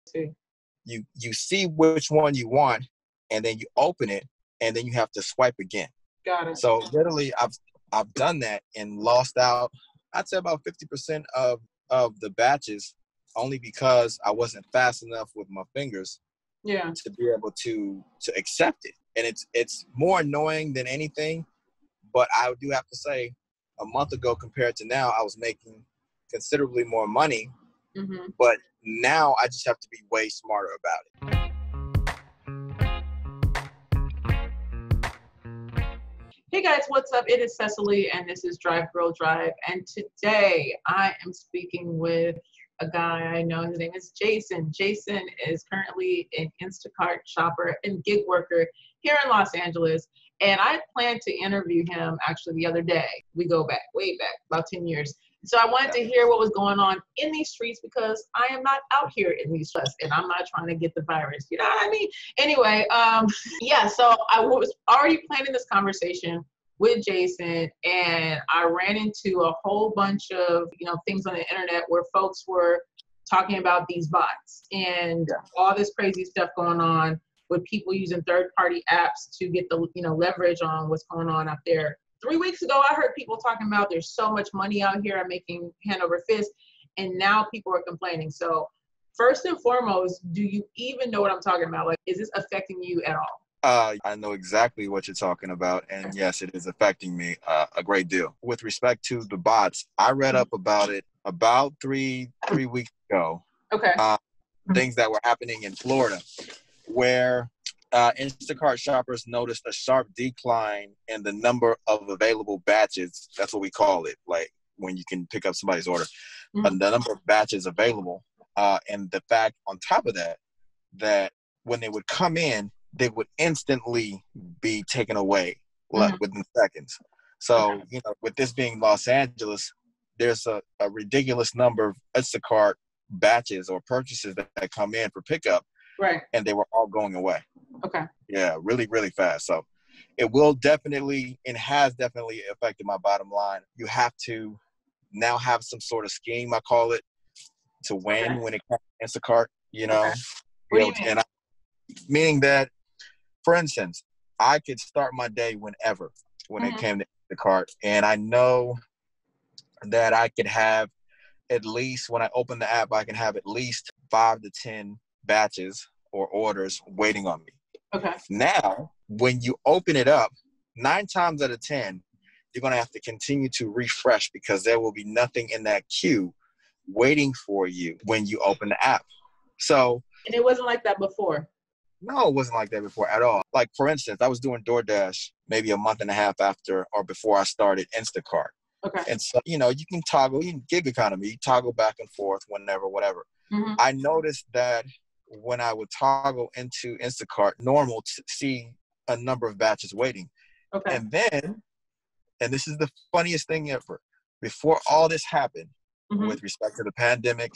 See. You see which one you want, and then you open it, and then you have to swipe again. Got it. So literally, I've done that and lost out. I'd say about 50% of the batches, only because I wasn't fast enough with my fingers Yeah. to be able to accept it. And it's more annoying than anything. But I do have to say, a month ago compared to now, I was making considerably more money. Mm-hmm. But now I just have to be way smarter about it. Hey guys, what's up? It is Cecily, and this is Drive Girl Drive. And today I am speaking with a guy I know. His name is Jason. Jason is currently an Instacart shopper and gig worker here in Los Angeles. And I planned to interview him actually the other day. We go back, way back, about 10 years. So I wanted to hear what was going on in these streets because I am not out here in these streets and I'm not trying to get the virus. You know what I mean? Anyway, so I was already planning this conversation with Jason, and I ran into a whole bunch of, things on the internet where folks were talking about these bots and all this crazy stuff going on with people using third-party apps to get the, leverage on what's going on out there. 3 weeks ago, I heard people talking about there's so much money out here, I'm making hand over fist, and now people are complaining. So first and foremost, do you even know what I'm talking about? Like, is this affecting you at all? I know exactly what you're talking about, and yes, it is affecting me a great deal. With respect to the bots, I read up about it about three weeks ago. Okay. Things that were happening in Florida, where Instacart shoppers noticed a sharp decline in the number of available batches. That's what we call it, like when you can pick up somebody's order. Mm-hmm. The number of batches available, and the fact on top of that, that when they would come in, they would instantly be taken away within seconds. So, with this being Los Angeles, there's a ridiculous number of Instacart batches or purchases that come in for pickup. Right. And they were all going away. Okay. Yeah, really, really fast. So it will definitely, and has definitely affected my bottom line. You have to now have some sort of scheme, I call it, to win when it comes to Instacart, Okay. What do you mean? Meaning that, for instance, I could start my day whenever when it came to Instacart. And I know that I could have at least, when I open the app, I can have at least 5 to 10 batches or orders waiting on me. Okay. Now, when you open it up, 9 times out of 10, you're going to have to continue to refresh because there will be nothing in that queue waiting for you when you open the app. So, and it wasn't like that before. No, it wasn't like that before at all. Like, for instance, I was doing DoorDash maybe a month and a half after or before I started Instacart. Okay. And so, you can toggle, gig economy, you toggle back and forth whenever, whatever. Mm-hmm. I noticed that when I would toggle into Instacart, normal to see a number of batches waiting. Okay. And then, and this is the funniest thing ever, before all this happened, with respect to the pandemic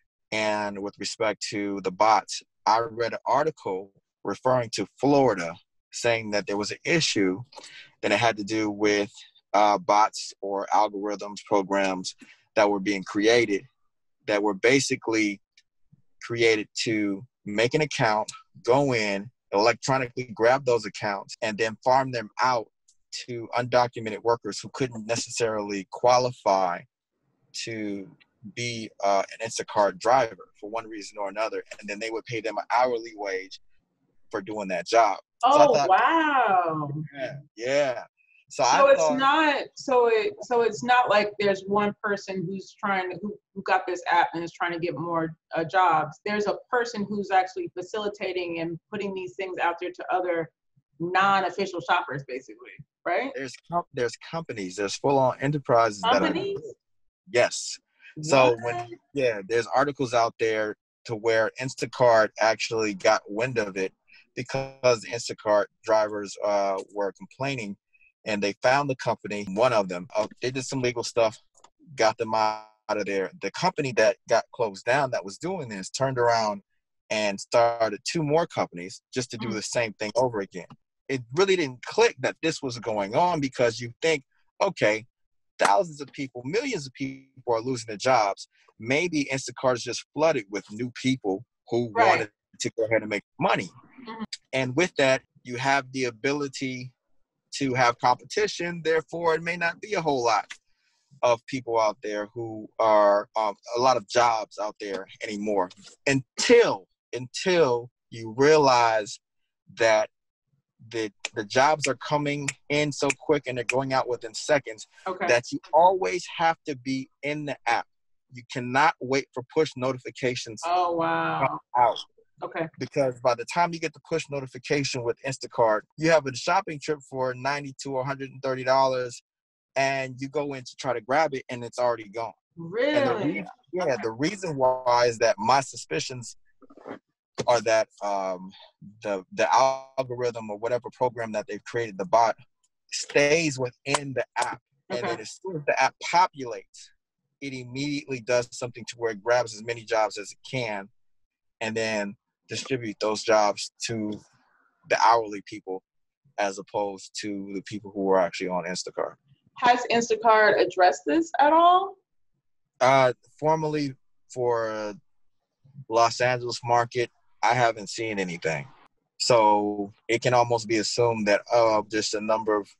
and with respect to the bots, I read an article referring to Florida saying that there was an issue that it had to do with bots or algorithms, programs that were being created that were basically created to make an account, go in, electronically grab those accounts, and then farm them out to undocumented workers who couldn't necessarily qualify to be an Instacart driver for one reason or another, and then they would pay them an hourly wage for doing that job. Oh, so I thought, wow. Yeah. So it's not like there's one person who's who got this app and is trying to get more jobs. There's a person who's actually facilitating and putting these things out there to other non-official shoppers, basically, right? There's companies, there's full-on enterprises companies? Yes. What? So there's articles out there to where Instacart actually got wind of it because the Instacart drivers were complaining, and they found the company, one of them. They did some legal stuff, got them out of there. The company that got closed down that was doing this turned around and started 2 more companies just to do the same thing over again. It really didn't click that this was going on because you think, okay, thousands of people, millions of people are losing their jobs. Maybe Instacart is just flooded with new people who Right. wanted to go ahead and make money. Mhm. And with that, you have the ability to have competition. Therefore, it may not be a whole lot of people out there who are a lot of jobs out there anymore until you realize that the jobs are coming in so quick and they're going out within seconds Okay. that you always have to be in the app. You cannot wait for push notifications Oh, to wow. come out. Okay. Because by the time you get the push notification with Instacart, you have a shopping trip for $90 to $130, and you go in to try to grab it, and it's already gone. And Really? the reason why is that my suspicions are that the algorithm or whatever program that they've created, the bot, stays within the app, and Okay. then as soon as the app populates, it immediately does something to where it grabs as many jobs as it can, and then distribute those jobs to the hourly people as opposed to the people who are actually on Instacart. Has Instacart addressed this at all? Formally for Los Angeles market, I haven't seen anything. So it can almost be assumed that just a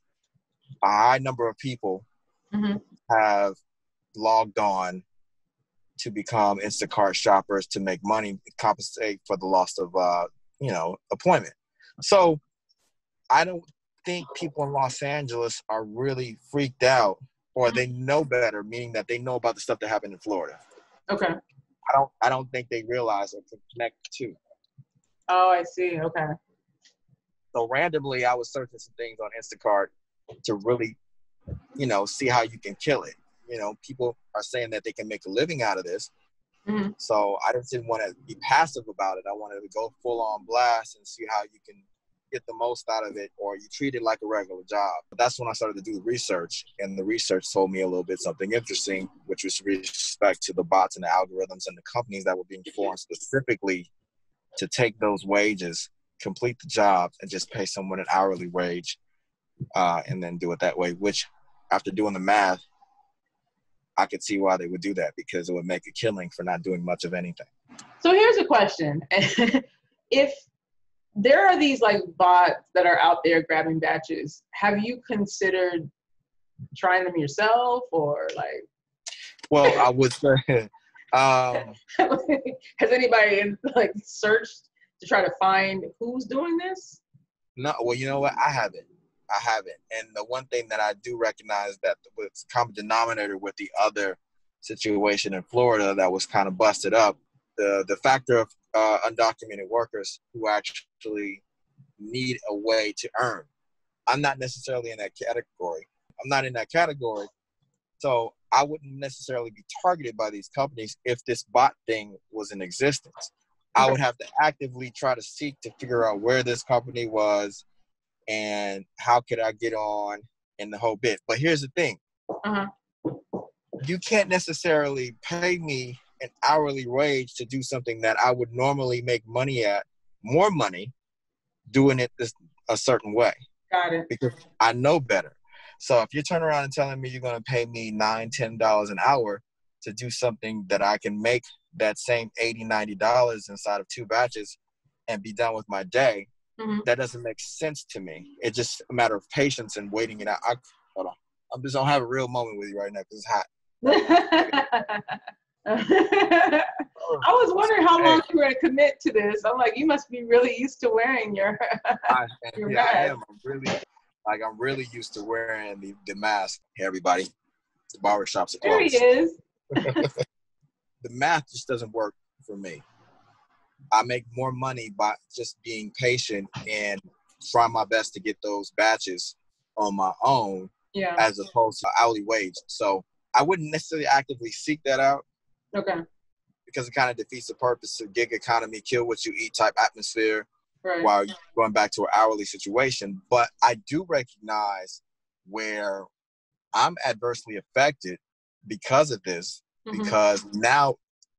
high number of people have logged on to become Instacart shoppers to make money, compensate for the loss of appointment. So I don't think people in Los Angeles are really freaked out, or they know better, meaning that they know about the stuff that happened in Florida. Okay. I don't think they realize or can connect the two. Oh, I see. Okay. So randomly, I was searching some things on Instacart to really, see how you can kill it. People are saying that they can make a living out of this. Mm-hmm. So I just didn't want to be passive about it. I wanted to go full on blast and see how you can get the most out of it, or you treat it like a regular job. But that's when I started to do the research, and the research told me a little bit something interesting, which was respect to the bots and the algorithms and the companies that were being formed specifically to take those wages, complete the job, and just pay someone an hourly wage, and then do it that way, which after doing the math, I could see why they would do that, because it would make a killing for not doing much of anything. So here's a question. If there are these like bots that are out there grabbing batches, have you considered trying them yourself, or like? Well, I would say, has anybody searched to try to find who's doing this? No, well, you know what? I haven't. And the one thing that I do recognize that was common denominator with the other situation in Florida that was kind of busted up, the factor of undocumented workers who actually need a way to earn. I'm not necessarily in that category. So I wouldn't necessarily be targeted by these companies if this bot thing was in existence. I would have to actively try to seek to figure out where this company was and how could I get on and the whole bit. But here's the thing. You can't necessarily pay me an hourly wage to do something that I would normally make money at, more money, doing it a certain way. Got it. Because I know better. So if you turn around and telling me you're going to pay me $9, $10 an hour to do something that I can make that same $80, $90 inside of 2 batches and be done with my day, that doesn't make sense to me. It's just a matter of patience and waiting it out. Hold on. I'm just going to have a real moment with you right now because it's hot. I was wondering how long you were going to commit to this. I'm like, you must be really used to wearing your mask. I am. I'm really used to wearing the mask. Hey, everybody. The barbershops are closed. There he is. The math just doesn't work for me. I make more money by just being patient and trying my best to get those batches on my own, as opposed to hourly wage. So I wouldn't necessarily actively seek that out. Okay. Because it kind of defeats the purpose of gig economy, kill what you eat type atmosphere, right, while you're going back to an hourly situation. But I do recognize where I'm adversely affected because of this, because now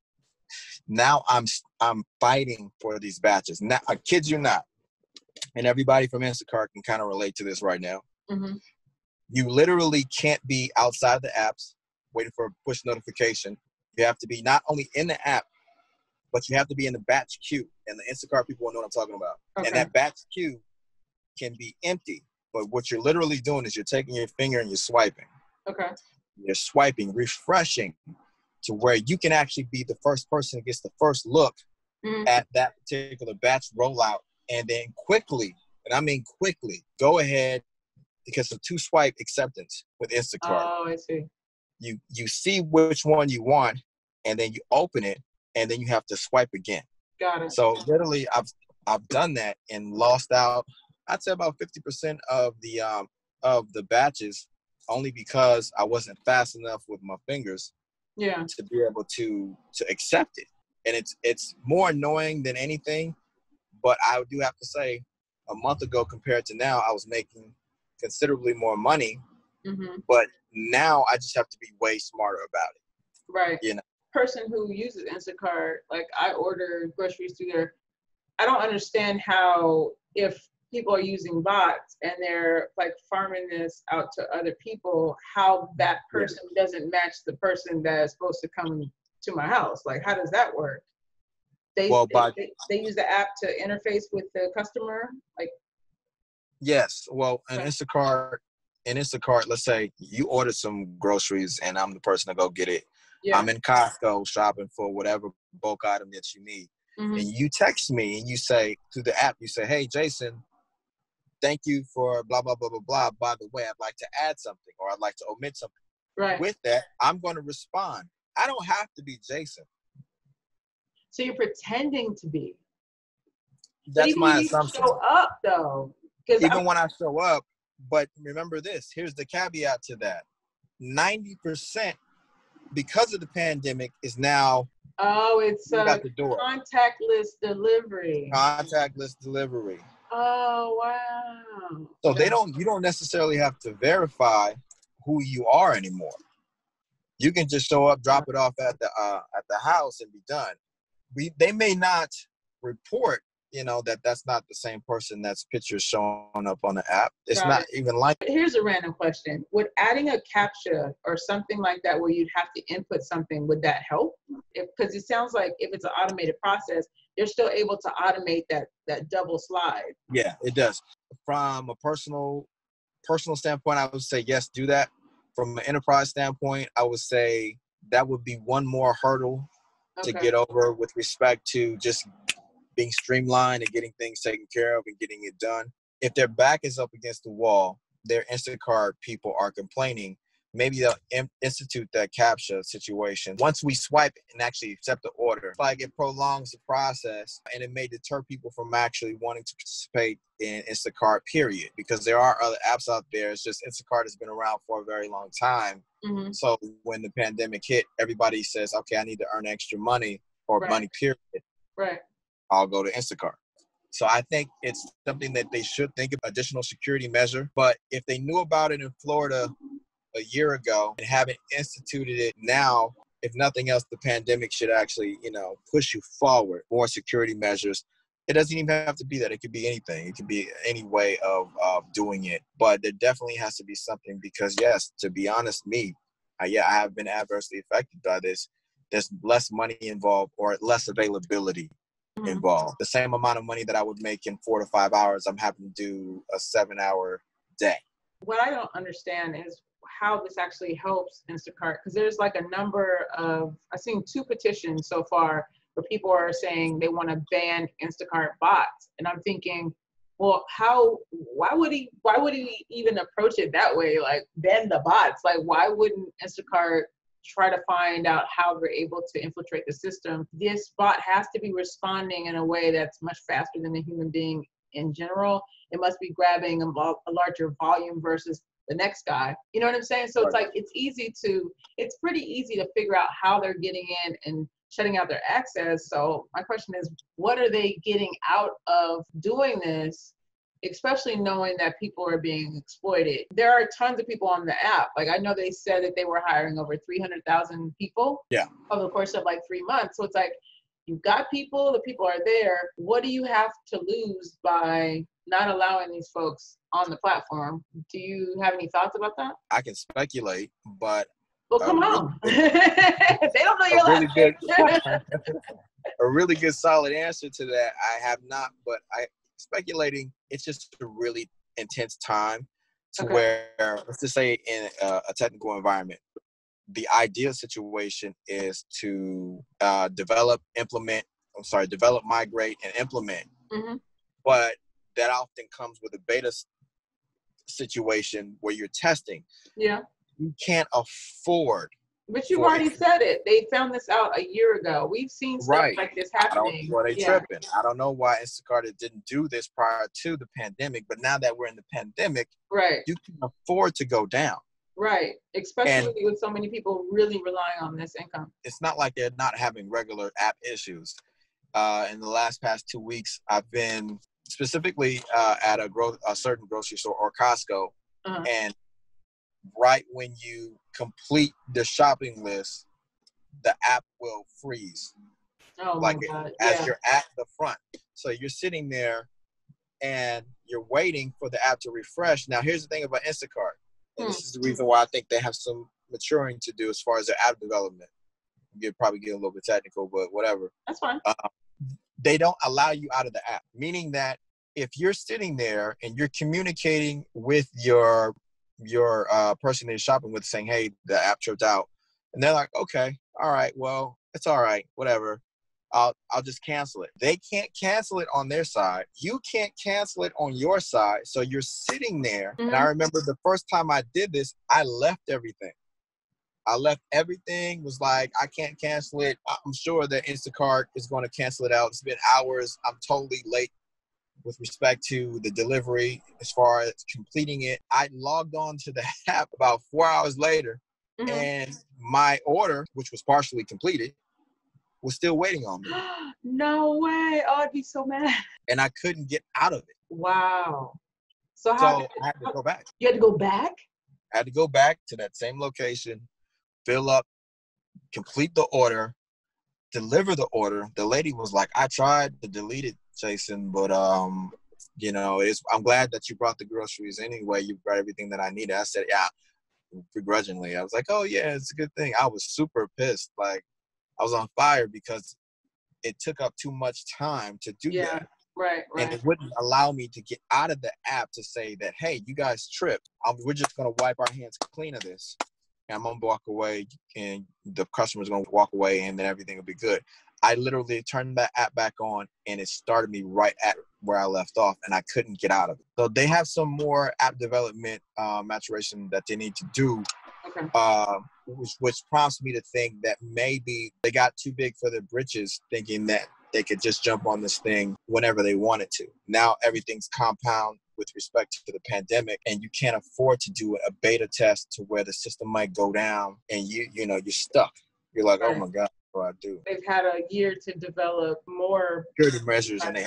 I'm fighting for these batches. Now, I kid you not, and everybody from Instacart can kind of relate to this right now. You literally can't be outside the apps waiting for a push notification. You have to be not only in the app, but you have to be in the batch queue. And the Instacart people will know what I'm talking about. Okay. And that batch queue can be empty. But what you're literally doing is you're taking your finger and you're swiping. Okay. You're swiping, refreshing to where you can actually be the first person who gets the first look at that particular batch rollout. And then quickly, and I mean quickly, go ahead, because of 2-swipe acceptance with Instacart. Oh, I see. You see which one you want, and then you open it, and then you have to swipe again. Got it. So literally, I've done that and lost out. I'd say about 50% of the batches, only because I wasn't fast enough with my fingers. Yeah. To be able to accept it, and it's more annoying than anything. But I do have to say, a month ago compared to now, I was making considerably more money. But now I just have to be way smarter about it. Right. You know, person who uses Instacart, like I order groceries through there. I don't understand how, if people are using bots and they're like farming this out to other people, how that person doesn't match the person that is supposed to come to my house. Like, how does that work? They use the app to interface with the customer, like. Yes. Well, in Instacart, let's say you ordered some groceries and I'm the person to go get it. Yeah. I'm in Costco shopping for whatever bulk item that you need. And you text me and you say, through the app, you say, hey, Jason, thank you for blah, blah, blah, blah, blah. By the way, I'd like to add something, or I'd like to omit something. Right. With that, I'm going to respond. I don't have to be Jason. So you're pretending to be. That's my assumption. Show up, though. Even when I show up, but remember this, here's the caveat to that. 90%, because of the pandemic, is now it's contactless delivery. Contactless delivery. Oh, wow. So you don't necessarily have to verify who you are anymore. You can just show up, drop it off at the house, and be done. They may not report, that's not the same person that's pictures showing up on the app. It's not even like. Here's a random question. Would adding a CAPTCHA or something like that where you'd have to input something, would that help? Because it sounds like if it's an automated process, you're still able to automate that double slide. Yeah, it does. From a personal standpoint, I would say, yes, do that. From an enterprise standpoint, I would say that would be one more hurdle to get over with respect to just being streamlined and getting things taken care of and getting it done. If their back is up against the wall, their Instacart people are complaining, maybe they'll institute that CAPTCHA situation. Once we swipe and actually accept the order, like it prolongs the process, and it may deter people from actually wanting to participate in Instacart, period. Because there are other apps out there. It's just Instacart has been around for a very long time. So when the pandemic hit, everybody says, okay, I need to earn extra money or money, period. Right. I'll go to Instacart. So I think it's something that they should think of, additional security measure. But if they knew about it in Florida a year ago and haven't instituted it now, if nothing else, the pandemic should actually, push you forward, more security measures. It doesn't even have to be that. It could be anything. It could be any way of doing it. But there definitely has to be something because, yes, to be honest, I have been adversely affected by this. There's less money involved or less availability involved. The same amount of money that I would make in 4 to 5 hours, I'm having to do a 7-hour day. What I don't understand is how this actually helps Instacart, because there's like a number of, I've seen 2 petitions so far where people are saying they want to ban Instacart bots. And I'm thinking, well, why would he even approach it that way? Like, ban the bots? Like, why wouldn't Instacart try to find out how they're able to infiltrate the system? This bot has to be responding in a way that's much faster than a human being in general. It must be grabbing a larger volume versus the next guy. You know what I'm saying? So it's like, it's pretty easy to figure out how they're getting in and shutting out their access. So my question is, what are they getting out of doing this? Especially knowing that people are being exploited. There are tons of people on the app. Like, I know they said that they were hiring over 300,000 people over the course of like 3 months. So it's like, you've got people, the people are there. What do you have to lose by not allowing these folks on the platform? Do you have any thoughts about that? I can speculate, but well, come on. They don't know your life. a really good solid answer to that. I have not, but I speculating it's just a really intense time to Okay. where, let's just say in a technical environment, the ideal situation is to develop, migrate, and implement. Mm-hmm. But that often comes with a beta situation where you're testing. Yeah. You can't afford. But you've already said it. They found this out a year ago. We've seen stuff Right. like this I don't happening. know why they tripping. I don't know why Instacart didn't do this prior to the pandemic, but now that we're in the pandemic, right, you can afford to go down. Right. Especially with so many people really relying on this income. It's not like they're not having regular app issues. In the past 2 weeks, I've been specifically at a certain grocery store or Costco, and right when you complete the shopping list, the app will freeze. Oh my God. As you're at the front. So you're sitting there and you're waiting for the app to refresh. Now, here's the thing about Instacart. And this is the reason why I think they have some maturing to do as far as their app development. You'd probably get a little bit technical, but whatever. That's fine. They don't allow you out of the app, meaning that if you're sitting there and you're communicating with your person that you're shopping with, saying, hey, the app tripped out, and they're like, okay, all right, well, it's all right, whatever. I'll just cancel it. They can't cancel it on their side. You can't cancel it on your side. So you're sitting there. And I remember the first time I did this, I left everything. Was like, I can't cancel it. I'm sure that Instacart is going to cancel it out. It's been hours. I'm totally late with respect to the delivery as far as completing it. I logged on to the app about 4 hours later, and my order, which was partially completed, was still waiting on me. No way. Oh, I'd be so mad. And I couldn't get out of it. Wow. So I had to go back. You had to go back? I had to go back to that same location, fill up, complete the order, deliver the order. The lady was like, I tried to delete it, Jason, but I'm glad that you brought the groceries anyway. You brought everything that I needed. I said, yeah, begrudgingly. I was like, oh yeah, it's a good thing. I was super pissed. Like, I was on fire because it took up too much time to do that. Right. And it wouldn't allow me to get out of the app to say that, hey, you guys tripped. We're just going to wipe our hands clean of this. And I'm going to walk away, and the customer's going to walk away, and then everything will be good. I literally turned that app back on, and it started me right at where I left off, and I couldn't get out of it. So they have some more app development maturation that they need to do. Which prompts me to think that maybe they got too big for their britches, thinking that they could just jump on this thing whenever they wanted to. Now everything's compound with respect to the pandemic, and you can't afford to do a beta test to where the system might go down and you're stuck. You're like, oh my God, what do I do? They've had a year to develop more security measures, and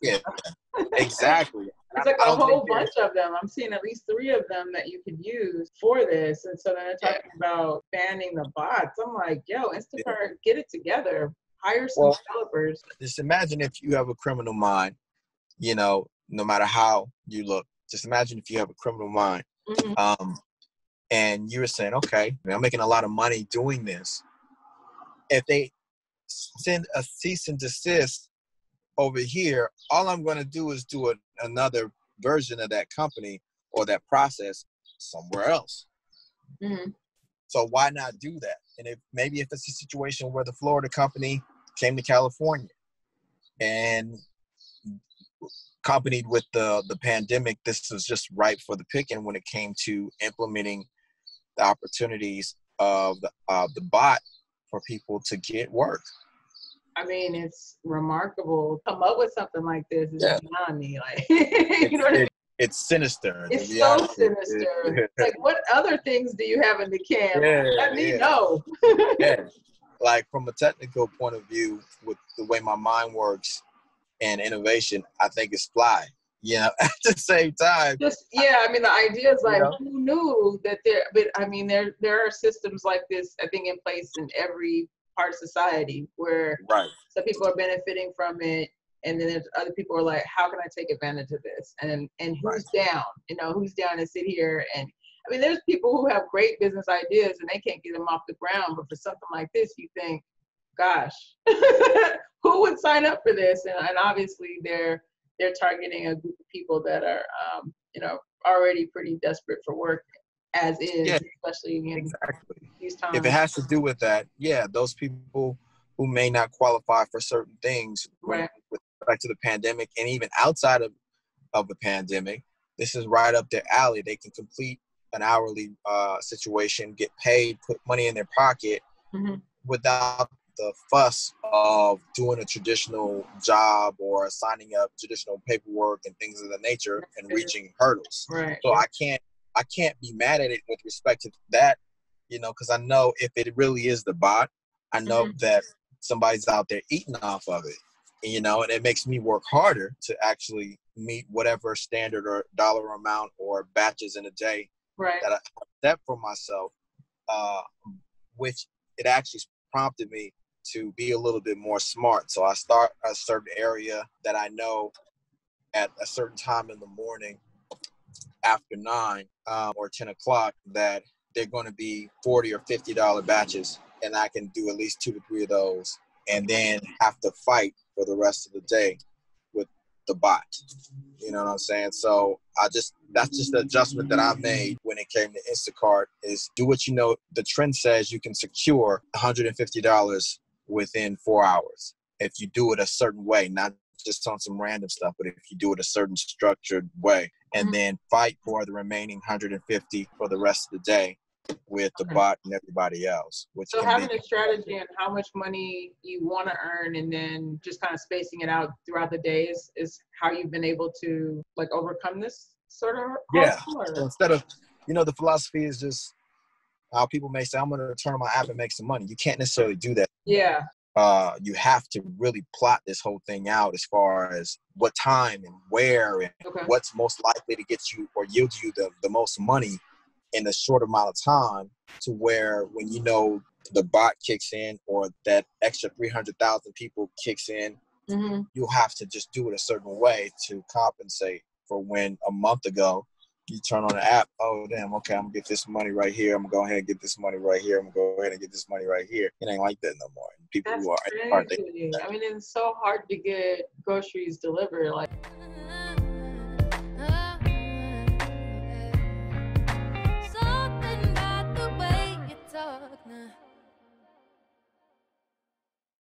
exactly. It's like a whole bunch of them. I'm seeing at least 3 of them that you could use for this. And so then they're talking about banning the bots. I'm like, yo, Instacart, get it together. Hire some developers. Just imagine if you have a criminal mind, no matter how you look. Just imagine if you have a criminal mind. And you were saying, okay, I'm making a lot of money doing this. If they send a cease and desist over here, all I'm going to do is do another version of that company or that process somewhere else. So why not do that? And maybe if it's a situation where the Florida company came to California, and accompanied with the pandemic, this was just ripe for the picking when it came to implementing the opportunities of the bot for people to get work. I mean, it's remarkable. Come up with something like this is beyond me. Like, you know what I mean? It's sinister. It's so sinister. Like, what other things do you have in the can? Let me know. Like, from a technical point of view, with the way my mind works and innovation, I think it's fly. At the same time. I mean, the idea is like, who knew that there are systems like this, I think, in place in every part of society where some people are benefiting from it, and then there's other people who are like, how can I take advantage of this? And who's down? Who's down to sit here? And I mean, there's people who have great business ideas and they can't get them off the ground, but for something like this, you think, gosh, who would sign up for this? And obviously they're targeting a group of people that are, already pretty desperate for work as is, Yeah, especially in exactly. these If it times. has to do with that, yeah, those people who may not qualify for certain things Right. with respect to the pandemic, and even outside of the pandemic, this is right up their alley. They can complete an hourly situation, get paid, put money in their pocket without the fuss of doing a traditional job or signing up traditional paperwork and things of the nature and reaching hurdles. Right. So I can't be mad at it with respect to that, because I know if it really is the bot, I know that somebody's out there eating off of it, and it makes me work harder to actually meet whatever standard or dollar amount or batches in a day that I set for myself, which it actually prompted me to be a little bit more smart. So I start a certain area that I know at a certain time in the morning after 9 or 10 o'clock that they're going to be $40 or $50 batches, and I can do at least 2 to 3 of those, and then have to fight for the rest of the day with the bot. You know what I'm saying? So that's just the adjustment that I made when it came to Instacart, is do what the trend says you can secure $150 within 4 hours if you do it a certain way, not just on some random stuff, but if you do it a certain structured way, and then fight for the remaining 150 for the rest of the day with the bot and everybody else. So having a strategy on how much money you want to earn and then just kind of spacing it out throughout the days is how you've been able to like overcome this sort of So instead of, the philosophy is just how people may say, I'm going to turn on my app and make some money. You can't necessarily do that. Yeah. You have to really plot this whole thing out as far as what time and where and what's most likely to get you or yield you the most money in a short amount of time, to where when the bot kicks in or that extra 300,000 people kicks in, you'll have to just do it a certain way to compensate for when a month ago you turn on the app, oh damn, okay, I'm gonna get this money right here, I'm gonna go ahead and get this money right here, I'm gonna go ahead and get this money right here. It ain't like that no more. People That's who are crazy. I mean, it's so hard to get groceries delivered. Like